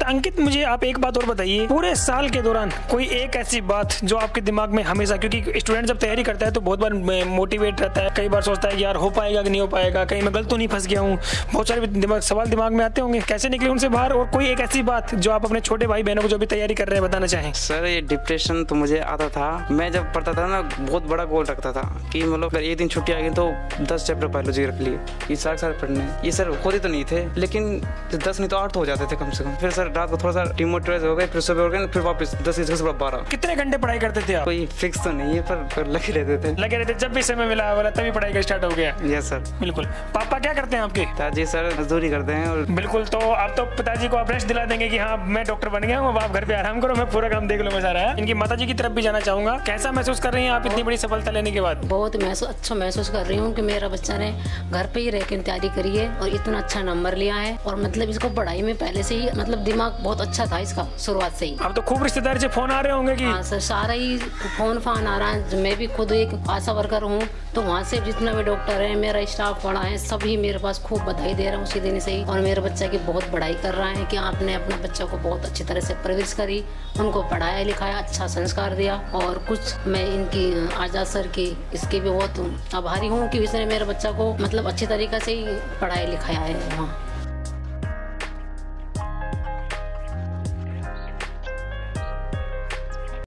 अंकित, मुझे आप एक बात और बताइए, पूरे साल के दौरान कोई एक ऐसी बात जो आपके दिमाग में हमेशा, क्योंकि स्टूडेंट जब तैयारी करता है तो बहुत बार मोटिवेट रहता है, कई बार सोचता है कि यार हो पाएगा कि नहीं हो पाएगा, कहीं मैं गलत तो नहीं फंस गया हूँ, बहुत सारे सवाल दिमाग में आते होंगे, कैसे निकले उनसे बाहर? और कोई एक ऐसी बात जो आप अपने छोटे भाई बहनों को जो भी तैयारी कर रहे हैं बताना चाहें? सर ये डिप्रेशन तो मुझे आता था, मैं जब पढ़ता था ना बहुत बड़ा गोल रखता था कि मतलब अगर एक दिन छुट्टी आ गई तो 10 चैप्टर बायोलॉजी रख लिए, ये सारे पढ़ने। ये सर होते तो नहीं थे, लेकिन 10 नहीं तो 8 तो हो जाते थे कम से कम। फिर सर रात को थोड़ा सा डिमोटिवेट हो गए, फिर सुबह हो गए, फिर वापस 10 से 12। कितने घंटे पढ़ाई करते थे आप? कोई फिक्स तो नहीं है, पर लगे रहते थे। लगे रहते, जब भी समय मिला वाला तभी पढ़ाई का स्टार्ट हो गया। यस सर, बिल्कुल। पापा क्या करते हैं आपके? पिताजी सर मजदूरी करते हैं। और बिल्कुल, तो आप तो पिताजी को आप रेस्ट दिला देंगे कि हाँ मैं डॉक्टर बन गया हूँ, अब आप घर पे आराम करो, मैं पूरा काम देख लूंगा सारा। इनकी माताजी की तरफ भी जाना चाहूंगा, कैसा महसूस कर रही हैं आप इतनी बड़ी सफलता लेने के बाद? बहुत अच्छा महसूस कर रही हूँ कि मेरा बच्चा ने घर पे ही रह के तैयारी करी है और इतना अच्छा नंबर लिया है। और मतलब इसको पढ़ाई में पहले से ही मतलब दिमाग बहुत अच्छा था इसका शुरुआत से ही। अब तो खूब रिश्तेदार से फोन आ रहे होंगे कि? हाँ सर, सारा ही फोन आ रहा है। मैं भी खुद एक आशा वर्कर हूँ, तो वहाँ से जितना भी डॉक्टर है, मेरा स्टाफ पढ़ा है, सभी मेरे पास खूब बधाई दे रहा हूँ उसी दिन से ही। और मेरे बच्चा की बहुत बड़ाई कर रहा है कि आपने अपने बच्चों को बहुत अच्छी तरह से परवरिश करी, उनको पढ़ाया लिखाया, अच्छा संस्कार दिया। और कुछ मैं इनकी आजाद सर की इसकी भी बहुत आभारी हूँ कि इसने मेरे बच्चा को मतलब अच्छी तरीके से ही पढ़ाया लिखाया है वहाँ।